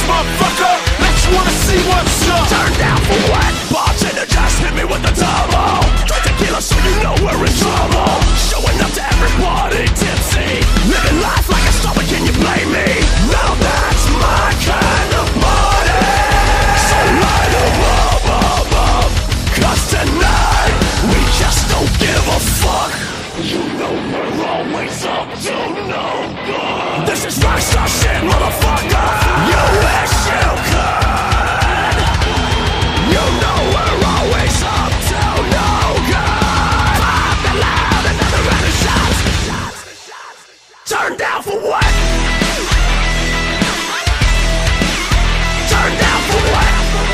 motherfucker. Let you wanna see what's up. Turn down for what? Bartender just hit me with the double. Drink tequila so you know we're in trouble. Showing up to every party tipsy. Living life like a star, but can you blame me? Now that's my kind of party. So light 'em up. Cause tonight, we just don't give a fuck. You know we're always up to no good. This is rockstar shit, motherfucker. You wish you could. You know we're always up to no good. Pop the loud, another round of shots. Turn down for what? Turn down for what?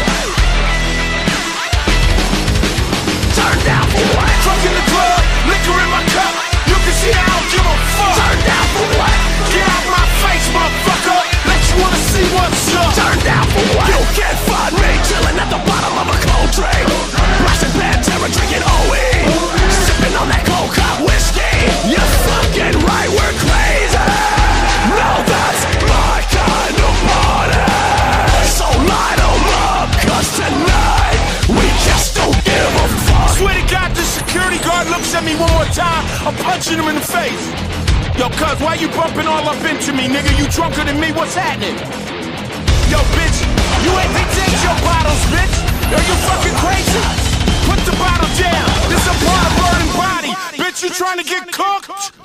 Turn down for what? Drunk in the club, liquor in my cup. You can see I don't give a fuck. Turn down for what? Get out my face, motherfucker. Let you wanna see what's up. Turn down for what? You can't find me chilling at the bottom of a cold drink. Blasting Pantera, drinking OE. Sipping on that cold hot whiskey. You're fucking right, we're crazy. Now that's my kind of party. So light 'em up, cause tonight we just don't give a fuck. Swear to God, the security guard looks at me one more time, I'm punching him in the face. Yo, cuz, why you bumping all up into me, nigga? You drunker than me, what's happening? Yo, bitch, you ain't take your bottles, bitch. Yo, you fucking crazy? Put the bottle down, this a part of burning body. Bitch, you trying to get cooked?